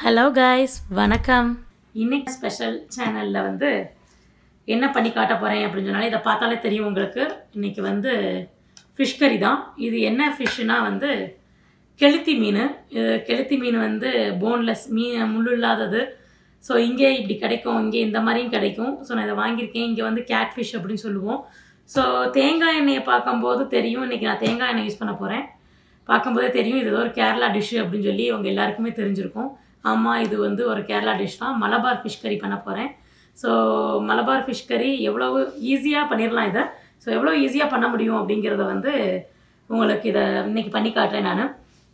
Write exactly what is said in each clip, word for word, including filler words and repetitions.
Hello guys, வணக்கம். இன்னைக்கு special சேனல்ல வந்து என்ன பண்ணி காட்ட போறேன் அப்படினு சொன்னாலே இத பார்த்தாலே தெரியும் உங்களுக்கு. இன்னைக்கு வந்து fish curry தான். இது என்ன ஃபிஷ்னா வந்து கெளுத்தி மீன். கெளுத்தி மீன் வந்து போன்லெஸ் மீன் முள்ளு இல்லாதது. சோ இங்க இப்படி கிடைக்கும், இங்க இந்த மாதிரியும் கிடைக்கும். சோ நான் இத வாங்கி இருக்கேன். இங்க வந்து கேட் ஃபிஷ் அப்படினு சொல்லுவோம். சோ தேங்காய் எண்ணெயை பாக்கும்போது தெரியும் இன்னைக்கு நான் தேங்காய் எண்ணெய் யூஸ் பண்ண போறேன். பாக்கும்போதே தெரியும் இது ஒரு கேரளா டிஷ் அப்படினு சொல்லி உங்க எல்லாருக்குமே தெரிஞ்சிருக்கும். ஆமா இது வந்து ஒரு கேரளா டிஷ் தான். மலபார் ஃபிஷ் கறி பண்ண போறேன். சோ மலபார் ஃபிஷ் கறி எவ்வளவு ஈஸியா பண்ணிரலாம் இத. சோ எவ்வளவு ஈஸியா பண்ண முடியும் அப்படிங்கறத வந்து உங்களுக்கு இத இன்னைக்கு பண்ணி காட்றேன் நானு.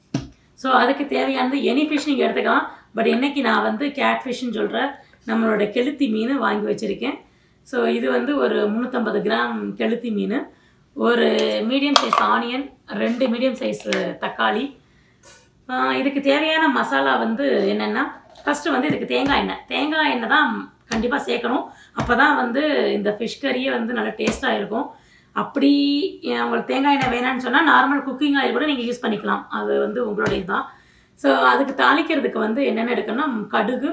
சோ அதுக்கு தேவையானது எனி ஃபிஷ் நீங்க எடுத்துக்கலாம். பட் இன்னைக்கு நான் வந்து கேட் ஃபிஷ்னு சொல்ற நம்மளோட கெளுத்தி மீன் வாங்கி வச்சிருக்கேன். சோ இது வந்து ஒரு முந்நூற்று ஐம்பது கிராம் கெளுத்தி மீன், ஒரு மீடியம் சைஸ் ஆனியன், ரெண்டு மீடியம் சைஸ் தக்காளி. இதுக்கு தேவையான மசாலா வந்து என்னன்னா ஃபர்ஸ்ட் வந்து இதுக்கு தேங்காய் எண்ணெய் தேங்காய் எண்ணெய் தான் கண்டிப்பாக சேர்க்கணும். அப்போ தான் வந்து இந்த ஃபிஷ் கறியே வந்து நல்லா டேஸ்ட்டாக இருக்கும். அப்படி உங்களுக்கு தேங்காய் எண்ணெய் வேணான்னு சொன்னால் நார்மல் குக்கிங் ஆயில் கூட நீங்கள் யூஸ் பண்ணிக்கலாம். அது வந்து உங்களுடைய தான். ஸோ அதுக்கு தாளிக்கிறதுக்கு வந்து என்னென்ன எடுக்கணும்னா கடுகு,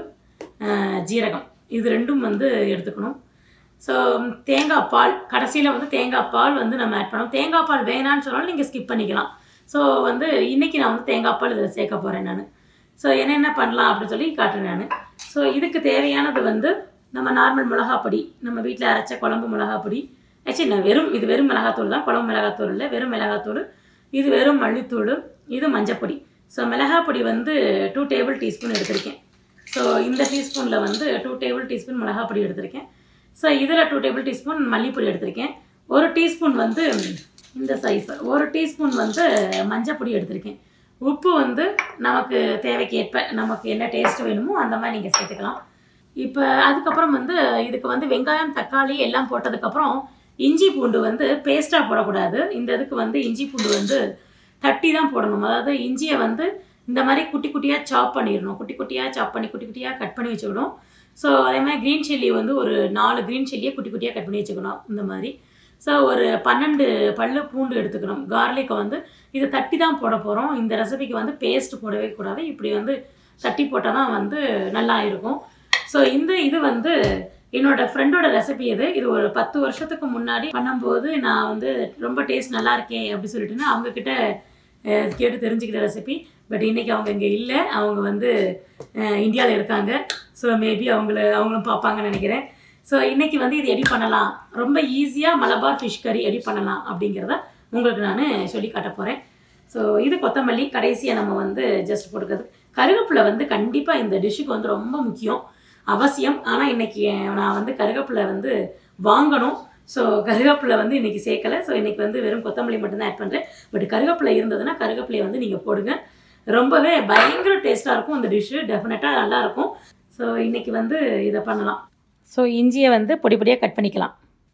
ஜீரகம் இது ரெண்டும் வந்து எடுத்துக்கணும். ஸோ தேங்காய் பால் கடைசியில் வந்து தேங்காய் பால் வந்து நம்ம ஆட் பண்ணணும். தேங்காய் பால் வேணான்னு சொன்னாலும் நீங்கள் ஸ்கிப் பண்ணிக்கலாம். ஸோ வந்து இன்றைக்கி நான் வந்து தேங்காய் பால் இதில் சேர்க்க போகிறேன் நான். ஸோ என்னென்ன பண்ணலாம் அப்படின்னு சொல்லி காட்டுறேன் நான். ஸோ இதுக்கு தேவையானது வந்து நம்ம நார்மல் மிளகாப்பொடி, நம்ம வீட்டில் அரைச்ச குழம்பு மிளகாப்பொடி. ஆக்சுவலி நான் வெறும் இது வெறும் மிளகாத்தூள் தான், குழம்பு மிளகாத்தூள் இல்லை, வெறும் மிளகாத்தூள். இது வெறும் மல்லித்தூள், இது மஞ்சப்பொடி. ஸோ மிளகாப்பொடி வந்து டூ டேபிள் டீஸ்பூன் எடுத்திருக்கேன். ஸோ இந்த டீஸ்பூனில் வந்து டூ டேபிள் டீஸ்பூன் மிளகாப்பொடி எடுத்திருக்கேன். ஸோ இதில் டூ டேபிள் டீஸ்பூன் மல்லிப்பொடி எடுத்திருக்கேன். ஒரு டீஸ்பூன் வந்து இந்த சைஸ் ஒரு டீஸ்பூன் வந்து மஞ்சப்பொடி எடுத்திருக்கேன். உப்பு வந்து நமக்கு தேவைக்கு ஏற்ப நமக்கு என்ன டேஸ்ட் வேணுமோ அந்த மாதிரி நீங்கள் சேர்த்துக்கலாம். இப்போ அதுக்கப்புறம் வந்து இதுக்கு வந்து வெங்காயம், தக்காளி எல்லாம் போட்டதுக்கப்புறம் இஞ்சி பூண்டு வந்து பேஸ்ட்டாக போடக்கூடாது. இந்த இதுக்கு வந்து இஞ்சி பூண்டு வந்து தட்டி தான் போடணும். அதாவது இஞ்சியை வந்து இந்த மாதிரி குட்டி குட்டியாக சாப் பண்ணிடணும். குட்டி குட்டியாக சாப் பண்ணி குட்டி குட்டியாக கட் பண்ணி வச்சுக்கணும். ஸோ அதே மாதிரி க்ரீன் சில்லி வந்து ஒரு நாலு க்ரீன் சில்லியை குட்டி குட்டியாக கட் பண்ணி வச்சுக்கணும் இந்த மாதிரி. ஸோ ஒரு பன்னெண்டு பல்லு பூண்டு எடுத்துக்கணும். கார்லிக்கை வந்து இது தட்டி தான் போட போகிறோம். இந்த ரெசிபிக்கு வந்து பேஸ்ட் போடவே கூடாது. இப்படி வந்து தட்டி போட்டால் தான் வந்து நல்லா இருக்கும். ஸோ இந்த இது வந்து என்னோடய ஃப்ரெண்டோட ரெசிபி இது. இது ஒரு பத்து வருஷத்துக்கு முன்னாடி பண்ணும்போது நான் வந்து ரொம்ப டேஸ்ட் நல்லா இருக்கேன் அப்படி சொல்லிட்டுன்னா அவங்கக்கிட்ட கேட்டு தெரிஞ்சுக்கிட்ட ரெசிபி. பட் இன்றைக்கி அவங்க இங்கே இல்லை, அவங்க வந்து இந்தியாவில் இருக்காங்க. ஸோ மேபி அவங்கள அவங்களும் பார்ப்பாங்கன்னு நினைக்கிறேன். ஸோ இன்றைக்கி வந்து இது எப்படி பண்ணலாம், ரொம்ப ஈஸியாக மலபார் ஃபிஷ் கறி எப்படி பண்ணலாம் அப்படிங்கிறத உங்களுக்கு நான் சொல்லி காட்ட போகிறேன். ஸோ இது கொத்தமல்லி கடைசியாக நம்ம வந்து ஜஸ்ட் போட்டுக்கிறது. கருவேப்பிலை வந்து கண்டிப்பாக இந்த டிஷ்ஷுக்கு வந்து ரொம்ப முக்கியம், அவசியம். ஆனால் இன்றைக்கி நான் வந்து கருவேப்பிலை வந்து வாங்கணும். ஸோ கருவேப்பிலை வந்து இன்றைக்கி சேர்க்கலை. ஸோ இன்றைக்கி வந்து வெறும் கொத்தமல்லி மட்டும்தான் ஆட் பண்ணுறேன். பட் கருவேப்பிலை இருந்ததுன்னா கருவேப்பிலையை வந்து நீங்கள் போடுங்க. ரொம்பவே பயங்கர டேஸ்ட்டாக இருக்கும் இந்த டிஷ்ஷு, டெஃபினட்டாக நல்லாயிருக்கும். ஸோ இன்றைக்கி வந்து இதை பண்ணலாம். ஸோ இஞ்சியை வந்து பொடி பொடியாக கட் பண்ணிக்கலாம்.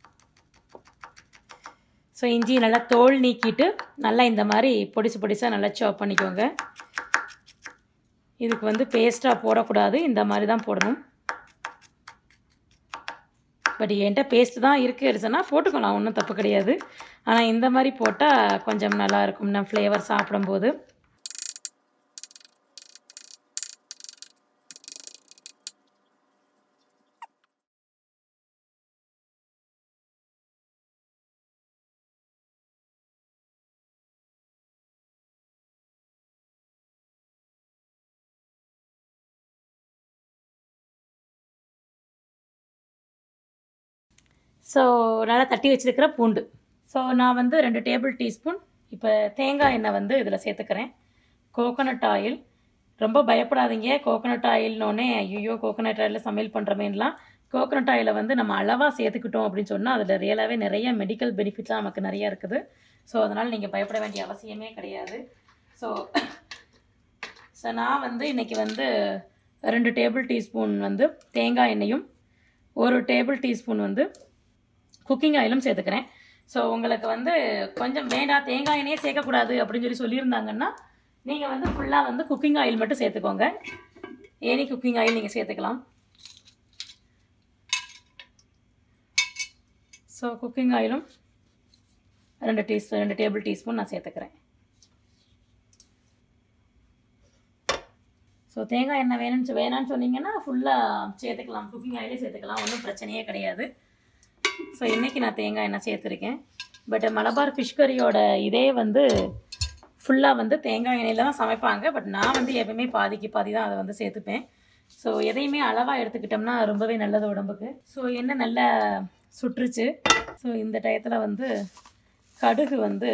ஸோ இஞ்சியை நல்லா தோல் நீக்கிட்டு நல்லா இந்த மாதிரி பொடிசு பொடிசாக நல்லா சாப் பண்ணிக்கோங்க. இதுக்கு வந்து பேஸ்ட்டாக போடக்கூடாது, இந்த மாதிரி தான் போடணும். பட் என்கிட்ட பேஸ்ட்டு தான் இருக்குது சொன்னால் போட்டுக்கலாம், ஒன்றும் தப்பு கிடையாது. ஆனால் இந்த மாதிரி போட்டால் கொஞ்சம் நல்லாயிருக்கும் நம்ம ஃப்ளேவர் சாப்பிடும்போது. ஸோ நல்லா தட்டி வச்சுருக்கிற பூண்டு. ஸோ நான் வந்து ரெண்டு டேபிள் டீஸ்பூன் இப்போ தேங்காய் எண்ணெய் வந்து இதில் சேர்த்துக்கிறேன். கோகோனட் ஆயில், ரொம்ப பயப்படாதீங்க. கோகோனட் ஆயில்னோடனே ஐயோ கோகோனட் ஆயிலில் சமையல் பண்ணுறமேலாம். கோகோனட் ஆயிலை வந்து நம்ம அளவாக சேர்த்துக்கிட்டோம் அப்படின்னு சொன்னால் அதில் ரியலாகவே நிறைய மெடிக்கல் பெனிஃபிட்லாம் நமக்கு நிறையா இருக்குது. ஸோ அதனால் நீங்கள் பயப்பட வேண்டிய அவசியமே கிடையாது. ஸோ ஸோ நான் வந்து இன்றைக்கி வந்து ரெண்டு டேபிள் டீஸ்பூன் வந்து தேங்காய் எண்ணெயும் ஒரு டேபிள் டீஸ்பூன் வந்து குக்கிங் ஆயிலும் சேர்த்துக்கிறேன். ஸோ உங்களுக்கு வந்து கொஞ்சம் வேண்டாம் தேங்காய் எண்ணெயே சேர்க்கக்கூடாது அப்படின்னு சொல்லி சொல்லியிருந்தாங்கன்னா நீங்கள் வந்து ஃபுல்லாக வந்து குக்கிங் ஆயில் மட்டும் சேர்த்துக்கோங்க. எனி குக்கிங் ஆயில் நீங்கள் சேர்த்துக்கலாம். ஸோ குக்கிங் ஆயிலும் ரெண்டு டீஸ்பூன் ரெண்டு டேபிள் டீஸ்பூன் நான் சேர்த்துக்கிறேன். ஸோ ஸோ தேங்காய் எண்ணெய் வேணும்னு வேணான்னு சொன்னீங்கன்னா ஃபுல்லாக சேர்த்துக்கலாம், குக்கிங் ஆயிலே சேர்த்துக்கலாம், ஒன்றும் பிரச்சனையே கிடையாது. ஸோ இன்றைக்கி நான் தேங்காய் எண்ணெய் சேர்த்துருக்கேன். பட் மலபார் ஃபிஷ் கறியோட இதே வந்து ஃபுல்லாக வந்து தேங்காய் எண்ணெயில் தான் சமைப்பாங்க. பட் நான் வந்து எப்பவுமே பாதிக்கு பாதி தான் அதை வந்து சேர்த்துப்பேன். ஸோ எதையுமே அளவாக எடுத்துக்கிட்டோம்னா ரொம்பவே நல்லது உடம்புக்கு. ஸோ எண்ணெய் நல்லா சுட்டுருச்சு. ஸோ இந்த டயத்தில் வந்து கடுகு வந்து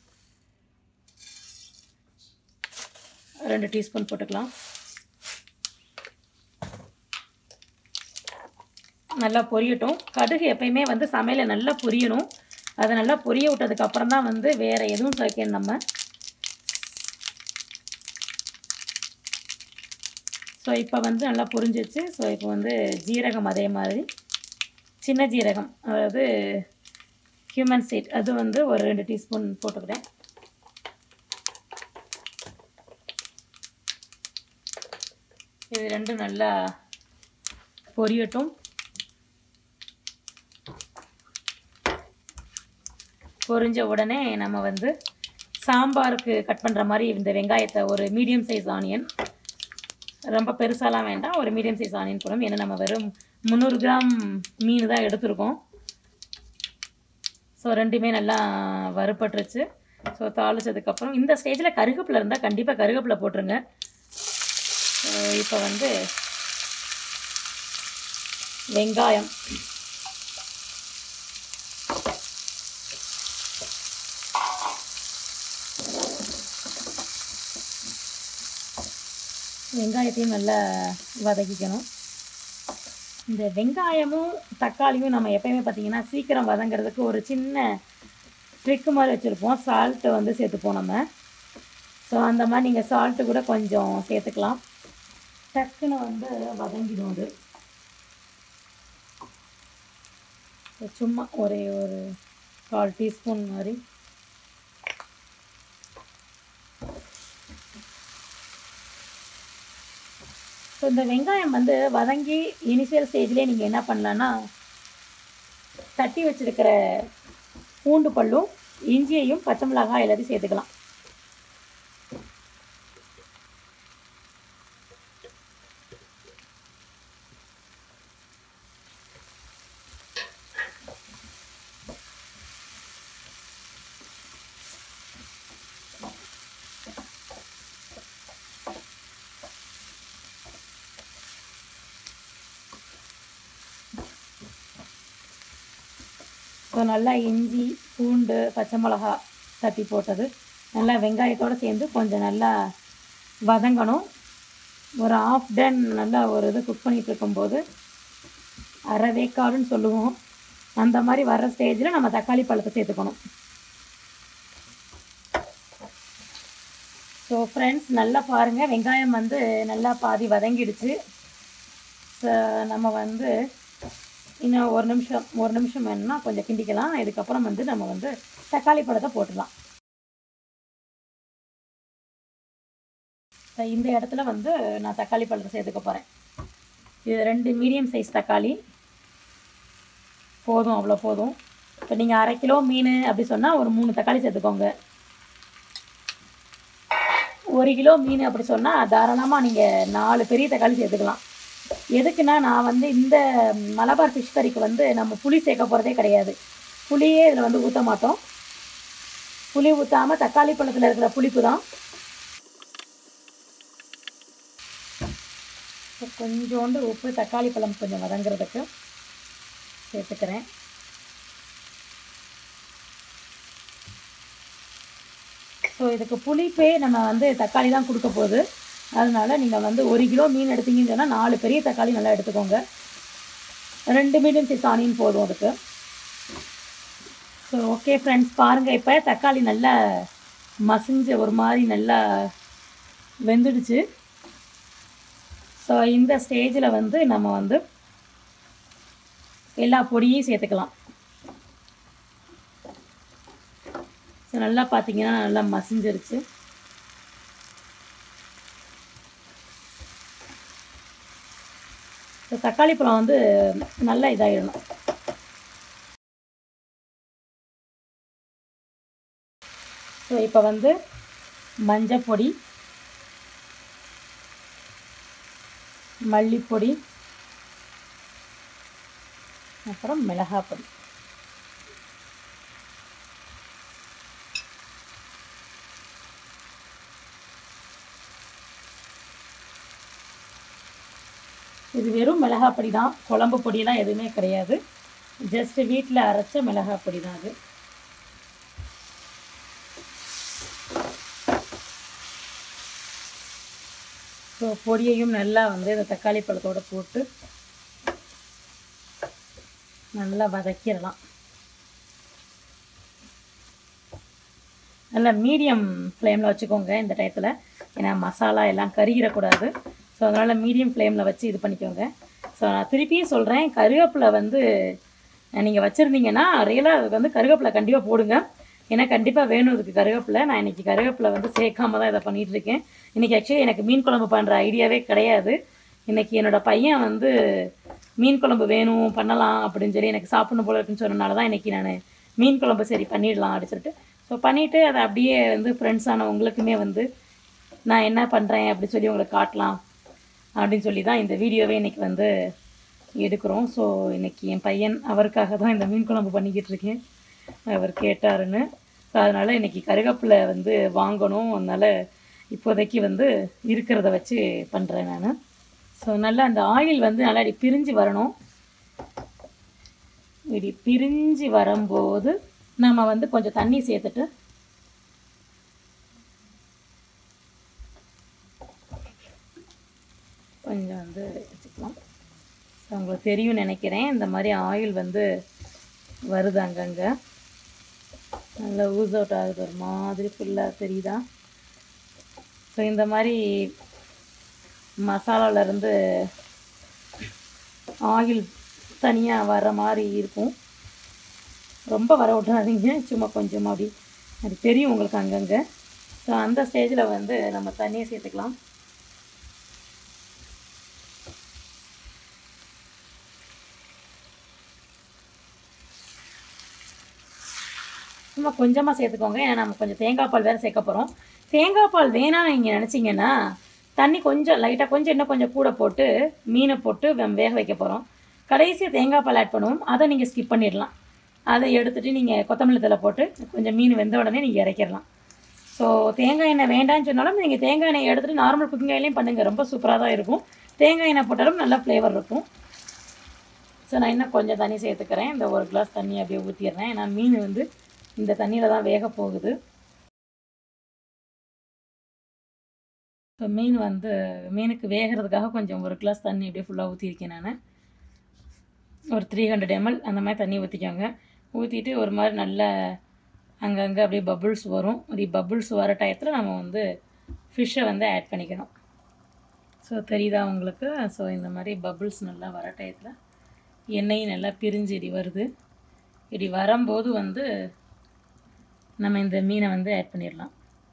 ரெண்டு டீஸ்பூன் போட்டுக்கலாம். நல்லா பொரியட்டும். கடுகு எப்பயுமே வந்து சமையலில் நல்லா பொரியணும். அதை நல்லா பொரிய விட்டதுக்கப்புறம் தான் வந்து வேறு எதுவும் சேர்க்கணும் நம்ம. ஸோ இப்போ வந்து நல்லா பொரிஞ்சிச்சு. ஸோ இப்போ வந்து ஜீரகம் அதே மாதிரி சின்ன ஜீரகம், அதாவது Cumin சீட், அது வந்து ஒரு ரெண்டு டீஸ்பூன் போட்டுக்கிறேன். இது ரெண்டும் நல்லா பொரியட்டும். பொரிஞ்ச உடனே நம்ம வந்து சாம்பாருக்கு கட் பண்ணுற மாதிரி இந்த வெங்காயத்தை, ஒரு மீடியம் சைஸ் ஆனியன், ரொம்ப பெருசாலாம் வேண்டாம், ஒரு மீடியம் சைஸ் ஆனியன் போடும். ஏன்னா நம்ம வெறும் முந்நூறு கிராம் மீன் தான் எடுத்துருக்கோம். ஸோ ரெண்டுமே நல்லா வறுபட்டுருச்சு. ஸோ தாளிச்சதுக்கப்புறம் இந்த ஸ்டேஜில் கருவேப்பிலை இருந்தால் கண்டிப்பாக கருவேப்பிலை போட்டுருங்க. இப்போ வந்து வெங்காயம், வெங்காயத்தையும் நல்லா வதக்கிக்கணும். இந்த வெங்காயமும் தக்காளியும் நம்ம எப்பயுமே பார்த்திங்கன்னா சீக்கிரம் வதங்கிறதுக்கு ஒரு சின்ன ட்ரிக்கு மாதிரி வச்சுருப்போம். சால்ட்டு வந்து சேர்த்துப்போம் நம்ம. ஸோ அந்த மாதிரி நீங்கள் சால்ட்டு கூட கொஞ்சம் சேர்த்துக்கலாம். டக்குன்னு வந்து வதங்கிடும் அது. சும்மா ஒரே ஒரு கால் டீஸ்பூன் மாதிரி. ஸோ இந்த வெங்காயம் வந்து வதங்கி இனிஷியல் ஸ்டேஜ்லேயே நீங்கள் என்ன பண்ணலான்னா, தட்டி வச்சுருக்கிற பூண்டு பல்லும் இஞ்சியையும் பச்சை மிளகாய் எல்லாத்தையும் சேர்த்துக்கலாம். ஸோ நல்லா இஞ்சி பூண்டு பச்சை மிளகா தட்டி போட்டது நல்லா வெங்காயத்தோடு சேர்ந்து கொஞ்சம் நல்லா வதங்கணும். ஒரு ஆஃப் டன் நல்லா ஒரு இது குக் பண்ணிகிட்டு இருக்கும்போது, அரை வேக்காடுன்னு சொல்லுவோம், அந்த மாதிரி வர்ற ஸ்டேஜில் நம்ம தக்காளி பழத்தை சேர்த்துக்கணும். ஸோ ஃப்ரெண்ட்ஸ் நல்லா பாருங்கள், வெங்காயம் வந்து நல்லா பாதி வதங்கிடுச்சு. ஸோ நம்ம வந்து இன்னும் ஒரு நிமிஷம் ஒரு நிமிஷம் வேணும்னா கொஞ்சம் கிண்டிக்கலாம். இதுக்கப்புறம் வந்து நம்ம வந்து தக்காளி பழத்தை போட்டுடலாம். இந்த இடத்துல வந்து நான் தக்காளி பழத்தை சேர்த்துக்க போகிறேன். இது ரெண்டு மீடியம் சைஸ் தக்காளி போதும், அவ்வளோ போதும். இப்போ நீங்கள் அரை கிலோ மீன் அப்படி சொன்னால் ஒரு மூணு தக்காளி சேர்த்துக்கோங்க. ஒரு கிலோ மீன் அப்படி சொன்னால் தாராளமாக நீங்கள் நாலு பெரிய தக்காளி சேர்த்துக்கலாம். எதுக்குன்னா, நான் வந்து இந்த மலபார் ஃபிஷ் கறிக்கு வந்து நம்ம புளி சேர்க்க போகிறதே கிடையாது. புளியே இதில் வந்து ஊற்ற மாட்டோம். புளி ஊற்றாமல் தக்காளி பழத்தில் இருக்கிற புளிப்பு தான். கொஞ்சோண்டு உப்பு தக்காளி பழம் கொஞ்சம் வதங்கிறதுக்கு சேர்த்துக்கிறேன். ஸோ இதுக்கு புளிப்பே நம்ம வந்து தக்காளி தான் கொடுக்க போகுது. அதனால் நீங்கள் வந்து ஒரு கிலோ மீன் எடுத்தீங்கன்னு சொன்னால் நாலு பெரிய தக்காளி நல்லா எடுத்துக்கோங்க. ரெண்டு மீடியம் சைஸ் ஆனியன் போதும் அதுக்கு. ஸோ ஓகே ஃப்ரெண்ட்ஸ், பாருங்கள், இப்போ தக்காளி நல்லா மசிஞ்ச ஒரு மாதிரி நல்லா வெந்துடுச்சு. ஸோ இந்த ஸ்டேஜில் வந்து நம்ம வந்து எல்லா பொடியும் சேர்த்துக்கலாம். ஸோ நல்லா பார்த்தீங்கன்னா நல்லா மசிஞ்சிருச்சு. ஸோ தக்காளி பழம் வந்து நல்லா இதாகிடணும். ஸோ இப்போ வந்து மஞ்சள் பொடி, மல்லிப்பொடி, அப்புறம் மிளகாய் பொடி. இது வெறும் மிளகாய் பொடி தான், குழம்பு பொடியெல்லாம் எதுவுமே கிடையாது. ஜஸ்ட் வீட்டில் அரைச்ச மிளகாய் பொடி தான் அது. ஸோ பொடியையும் நல்லா வந்து இந்த தக்காளி பழத்தோடு போட்டு நல்லா வதக்கிடலாம். நல்லா மீடியம் ஃப்ளேமில் வச்சுக்கோங்க இந்த டயத்தில், ஏன்னா மசாலா எல்லாம் கருகிடக்கூடாது. ஸோ அதனால் மீடியம் ஃப்ளேமில் வச்சு இது பண்ணிக்கோங்க. ஸோ நான் திருப்பியும் சொல்கிறேன், கருவேப்பிலை வந்து நீங்கள் வச்சுருந்தீங்கன்னா ரியலாக அதுக்கு வந்து கருவேப்பிலை கண்டிப்பாக போடுங்க. ஏன்னா கண்டிப்பாக வேணும் இதுக்கு கருவேப்பிலை. நான் இன்றைக்கி கருவேப்பிலை வந்து சேர்க்காம தான் இதை பண்ணிகிட்ருக்கேன். இன்றைக்கி ஆக்சுவலி எனக்கு மீன் குழம்பு பண்ணுற ஐடியாவே கிடையாது. இன்றைக்கி என்னோடய பையன் வந்து மீன் குழம்பு வேணும் பண்ணலாம் அப்படின்னு சொல்லி எனக்கு சாப்பிடணும் போல இருக்குன்னு சொன்னனால தான் இன்றைக்கி நான் மீன் குழம்பு சரி பண்ணிடலாம் அப்படின்னு சொல்லிட்டு ஸோ பண்ணிவிட்டு அதை அப்படியே வந்து ஃப்ரெண்ட்ஸான உங்களுக்குமே வந்து நான் என்ன பண்ணுறேன் அப்படின்னு சொல்லி உங்களுக்கு காட்டலாம் அப்படின்னு சொல்லி தான் இந்த வீடியோவே இன்றைக்கி வந்து எடுக்கிறோம். ஸோ இன்றைக்கி என் பையன் அவருக்காக தான் இந்த மீன் குழம்பு பண்ணிக்கிட்டு இருக்கேன், அவர் கேட்டாருன்னு. ஸோ அதனால் இன்றைக்கி கருவேப்பிலை வந்து வாங்கணும், அதனால் இப்போதைக்கு வந்து இருக்கிறத வச்சு பண்ணுறேன் நான். ஸோ நல்லா அந்த ஆயில் வந்து நல்லா இப்படி பிரிஞ்சு வரணும். இப்படி பிரிஞ்சு வரும்போது நம்ம வந்து கொஞ்சம் தண்ணி சேர்த்துட்டு கொஞ்சம் வந்து வச்சுக்கலாம். ஸோ உங்களுக்கு தெரியும் நினைக்கிறேன், இந்த மாதிரி ஆயில் வந்து வருது அங்கங்கே நல்லா ஊஸ் அவுட் ஆகுது, ஒரு மாதிரி ஃபுல்லாக தெரியுதா. ஸோ இந்த மாதிரி மசாலாவிலேருந்து ஆயில் தனியாக வர்ற மாதிரி இருக்கும். ரொம்ப வர விட்றாதீங்க, சும்மா கொஞ்சமாக அப்படி அது தெரியும் உங்களுக்கு அங்கங்கே. ஸோ அந்த ஸ்டேஜில் வந்து நம்ம தண்ணியை சேர்த்துக்கலாம். சும்மா கொஞ்சமாக சேர்த்துக்கோங்க, ஏன்னா நம்ம கொஞ்சம் தேங்காய் பால் வேறு சேர்க்க போகிறோம். தேங்காய் பால் வேணாம்னு நீங்கள் நினச்சிங்கன்னா தண்ணி கொஞ்சம் லைட்டாக கொஞ்சம் இன்னும் கொஞ்சம் கூட போட்டு மீனை போட்டு வேக வைக்க போகிறோம். கடைசியாக தேங்காய் பால் ஆட் பண்ணுவோம், அதை நீங்கள் ஸ்கிப் பண்ணிடலாம். அதை எடுத்துகிட்டு நீங்கள் கொத்தமல்லி தழை போட்டு கொஞ்சம் மீன் வெந்த உடனே நீங்கள் இறக்கிடலாம். ஸோ தேங்காய் எண்ணெய் வேண்டான்னு சொன்னாலும் நீங்கள் தேங்காய் எண்ணெய் எடுத்துகிட்டு நார்மல் குக்கிங் ஆயிலையும் பண்ணுங்கள், ரொம்ப சூப்பராக தான் இருக்கும். தேங்காய் எண்ணெய் போட்டாலும் நல்லா ஃப்ளேவர் இருக்கும். ஸோ நான் இன்னும் கொஞ்சம் தண்ணி சேர்த்துக்கிறேன், இந்த ஒரு கிளாஸ் தண்ணி அப்படியே ஊற்றிடுறேன், ஏன்னா மீன் வந்து இந்த தண்ணியில் தான் வேக போகுது. ஸோ மீன் வந்து மீனுக்கு வேகிறதுக்காக கொஞ்சம் ஒரு கிளாஸ் தண்ணி அப்படியே ஃபுல்லாக ஊற்றிருக்கேன் நான். ஒரு த்ரீ ஹண்ட்ரட் எம்எல் அந்த மாதிரி தண்ணி ஊற்றிக்கோங்க. ஊற்றிட்டு ஒரு மாதிரி நல்ல அங்கங்கே அப்படியே பபுள்ஸ் வரும். அப்படி பபுள்ஸ் வர டயத்தில் நம்ம வந்து ஃபிஷ்ஷை வந்து ஆட் பண்ணிக்கணும். ஸோ தெரியுதா உங்களுக்கு? ஸோ இந்த மாதிரி பபுள்ஸ் நல்லா வர டயத்தில் எண்ணெயும் நல்லா பிரிஞ்சு இப்படி வருது. இப்படி வரும்போது வந்து நம்ம இந்த மீனை வந்து ஆட் பண்ணிடலாம்.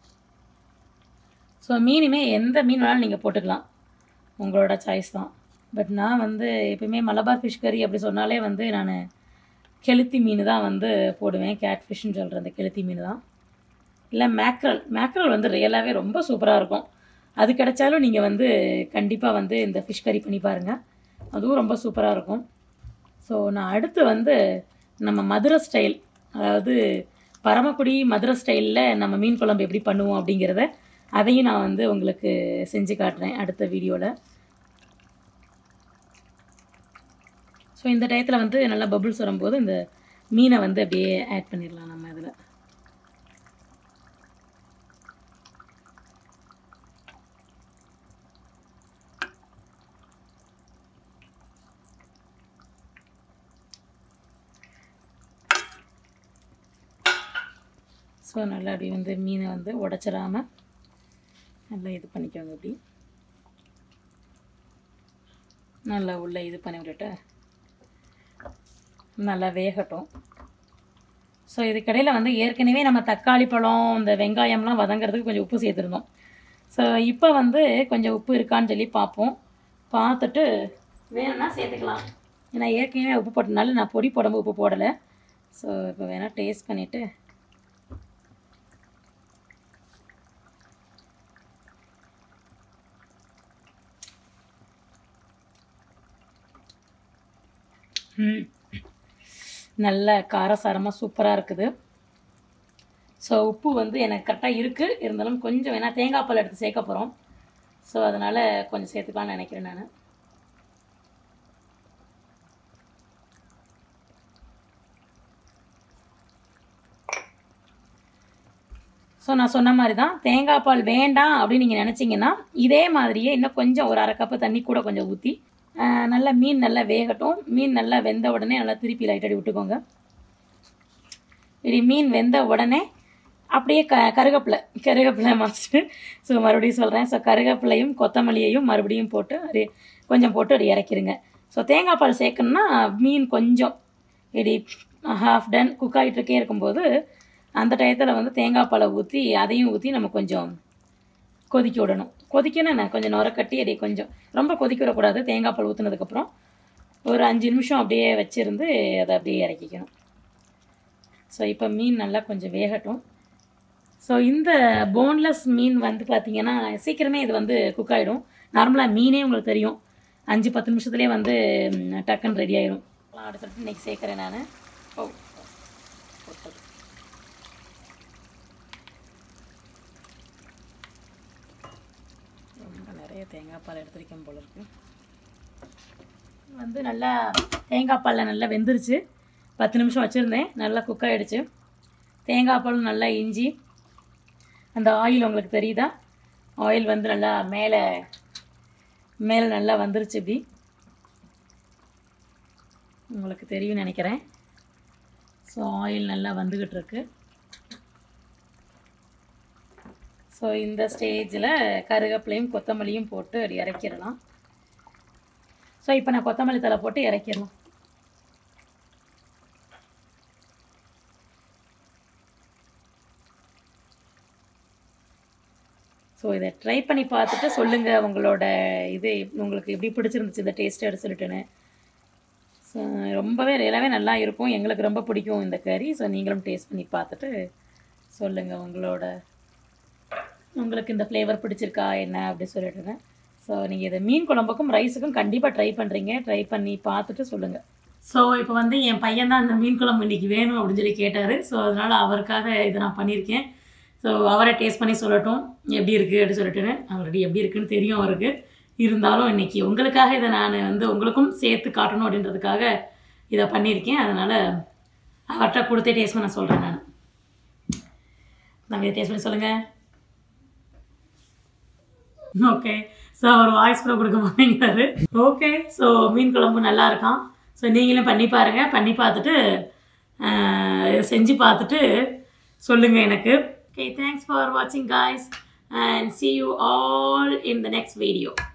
ஸோ மீனுமே எந்த மீன் வேணாலும் நீங்கள் போட்டுக்கலாம், உங்களோட சாய்ஸ் தான். பட் நான் வந்து எப்பவுமே மலபார் ஃபிஷ் கறி அப்படி சொன்னாலே வந்து நான் கெளுத்தி மீன் தான் வந்து போடுவேன், கேட் ஃபிஷ்ன்னு சொல்கிற அந்த கெளுத்தி மீன் தான். இல்லை மேக்ரல், மேக்ரல் வந்து ரியலாகவே ரொம்ப சூப்பராக இருக்கும். அது கிடைச்சாலும் நீங்கள் வந்து கண்டிப்பாக வந்து இந்த ஃபிஷ் கறி பண்ணி பாருங்கள், அதுவும் ரொம்ப சூப்பராக இருக்கும். ஸோ நான் அடுத்து வந்து நம்ம மதுரை ஸ்டைல், அதாவது பரமக்குடி மதுரை ஸ்டைலில் நம்ம மீன் குழம்பு எப்படி பண்ணுவோம் அப்படிங்கிறத அதையும் நான் வந்து உங்களுக்கு செஞ்சு காட்டுறேன் அடுத்த வீடியோவில். ஸோ இந்த டயத்தில் வந்து நல்லா பபுள்ஸ் வரும்போது இந்த மீனை வந்து அப்படியே ஆட் பண்ணிடலாம் நம்ம இதில். ஸோ நல்லா அப்படி வந்து மீனை வந்து உடச்சிடாமல் நல்லா இது பண்ணிக்கோங்க. அப்படி நல்லா உள்ளே இது பண்ணி விட்டுட்டு நல்லா வேகட்டும். ஸோ இதுக்கடையில் வந்து ஏற்கனவே நம்ம தக்காளி பழம் இந்த வெங்காயம்லாம் வதங்கிறதுக்கு கொஞ்சம் உப்பு சேர்த்துருந்தோம். ஸோ இப்போ வந்து கொஞ்சம் உப்பு இருக்கான்னு சொல்லி பார்ப்போம், பார்த்துட்டு வேணும்னா சேர்த்துக்கலாம். ஏன்னா ஏற்கனவே உப்பு போட்டனால நான் பொடி போடும்போது உப்பு போடலை. ஸோ இப்போ வேணால் டேஸ்ட் பண்ணிவிட்டு நல்ல காரசாரமாக சூப்பராக இருக்குது. ஸோ உப்பு வந்து எனக்கு கரெக்டாக இருக்குது. இருந்தாலும் கொஞ்சம் வேணால் தேங்காய் பால் எடுத்து சேர்க்க போகிறோம். ஸோ அதனால் கொஞ்சம் சேர்த்துக்கலான்னு நினைக்கிறேன் நான். ஸோ நான் சொன்ன மாதிரி தான் தேங்காய் பால் வேண்டாம் அப்படின்னு நீங்கள் நினச்சிங்கன்னா இதே மாதிரியே இன்னும் கொஞ்சம் ஒரு அரை கப்பு தண்ணி கூட கொஞ்சம் ஊற்றி நல்லா மீன் நல்லா வேகட்டும். மீன் நல்லா வெந்த உடனே நல்லா திருப்பி லைட்டாடி விட்டுக்கோங்க. இப்படி மீன் வெந்த உடனே அப்படியே க கருவேப்பிலை கருவேப்பிலை மஸ்ட்டு ஸோ மறுபடியும் சொல்கிறேன். ஸோ கருவேப்பிலையும் கொத்தமல்லியையும் மறுபடியும் போட்டு அது கொஞ்சம் போட்டு அப்படி இறக்கிடுங்க. ஸோ தேங்காய் பால் சேர்க்கணுன்னா மீன் கொஞ்சம் இப்படி ஹாஃப் டன் குக் ஆகிட்டுருக்கே இருக்கும்போது அந்த டயத்தில் வந்து தேங்காய் பாலை ஊற்றி அதையும் ஊற்றி நம்ம கொஞ்சம் கொதிக்க விடணும். கொதிக்கணும் நான் கொஞ்சம் நுர கட்டி அப்படியே கொஞ்சம் ரொம்ப கொதிக்க விடக்கூடாது. தேங்காய் பால் ஊற்றுனதுக்கப்புறம் ஒரு அஞ்சு நிமிஷம் அப்படியே வச்சுருந்து அதை அப்படியே இறக்கிக்கணும். ஸோ இப்போ மீன் நல்லா கொஞ்சம் வேகட்டும். ஸோ இந்த போன்லெஸ் மீன் வந்து பார்த்திங்கன்னா சீக்கிரமே இது வந்து குக் ஆகிடும். நார்மலாக மீனே உங்களுக்கு தெரியும் அஞ்சு பத்து நிமிஷத்துலேயே வந்து டக்குன்னு ரெடி ஆகிடும். அப்படி சொல்லிட்டு இன்றைக்கி சேர்க்குறேன் நான். ஓ ரொம்ப நிறைய தேங்காய் பால் எடுத்துருக்கேன் போல இருக்கு. வந்து நல்லா தேங்காய் பாலில் நல்லா வெந்துருச்சு. பத்து நிமிஷம் வச்சுருந்தேன். நல்லா குக் ஆகிடுச்சு. தேங்காய் பாலும் நல்லா இஞ்சி அந்த ஆயில் உங்களுக்கு தெரியுதா? ஆயில் வந்து நல்லா மேலே மேலே நல்லா வந்துருச்சு. இப்படி உங்களுக்கு தெரியும்னு நினைக்கிறேன். ஸோ ஆயில் நல்லா வந்துக்கிட்டு இருக்கு. ஸோ இந்த ஸ்டேஜில் கருவேப்பிலையும் கொத்தமல்லியும் போட்டு அப்படி இறக்கிடலாம். ஸோ இப்போ நான் கொத்தமல்லி தழை போட்டு இறக்கிடலாம். ஸோ இதை ட்ரை பண்ணி பார்த்துட்டு சொல்லுங்கள் உங்களோட இது உங்களுக்கு எப்படி பிடிச்சிருந்துச்சு இந்த டேஸ்ட்டு எடுத்து சொல்லிட்டுன்னு. ஸோ ரொம்பவே எல்லாமே நல்லா இருக்கும். எங்களுக்கு ரொம்ப பிடிக்கும் இந்த கறி. ஸோ நீங்களும் டேஸ்ட் பண்ணி பார்த்துட்டு சொல்லுங்கள் உங்களோட உங்களுக்கு இந்த ஃப்ளேவர் பிடிச்சிருக்கா என்ன அப்படி சொல்லிட்டுருங்க. ஸோ நீங்கள் இதை மீன் குழம்புக்கும் ரைஸுக்கும் கண்டிப்பாக ட்ரை பண்ணுறீங்க. ட்ரை பண்ணி பார்த்துட்டு சொல்லுங்கள். ஸோ இப்போ வந்து என் பையன் தான் இந்த மீன் குழம்பு இன்றைக்கி வேணும் அப்படின்னு சொல்லி கேட்டார். ஸோ அதனால் அவருக்காக இதை நான் பண்ணியிருக்கேன். ஸோ அவரை டேஸ்ட் பண்ணி சொல்லட்டும் எப்படி இருக்குது அப்படின்னு சொல்லிட்டுன்னு. ஆல்ரெடி எப்படி இருக்குன்னு தெரியும் அவருக்கு. இருந்தாலும் இன்றைக்கி உங்களுக்காக இதை நான் வந்து உங்களுக்கும் சேர்த்து காட்டணும் அப்படின்றதுக்காக இதை பண்ணியிருக்கேன். அதனால் அவர்கிட்ட கொடுத்தே டேஸ்ட் பண்ண சொல்கிறேன் நான். நாங்கள் இதை டேஸ்ட் பண்ணி சொல்லுங்கள். ஓகே. ஸோ அவர் வாய்ஸ் கூட கொடுக்க மாட்டேங்கிறாரு. ஓகே. ஸோ மீன் குழம்பு நல்லா இருக்கான். ஸோ நீங்களும் பண்ணி பாருங்கள். பண்ணி பார்த்துட்டு செஞ்சு பார்த்துட்டு சொல்லுங்கள் எனக்கு. Okay, thanks for watching guys and see you all in the next video.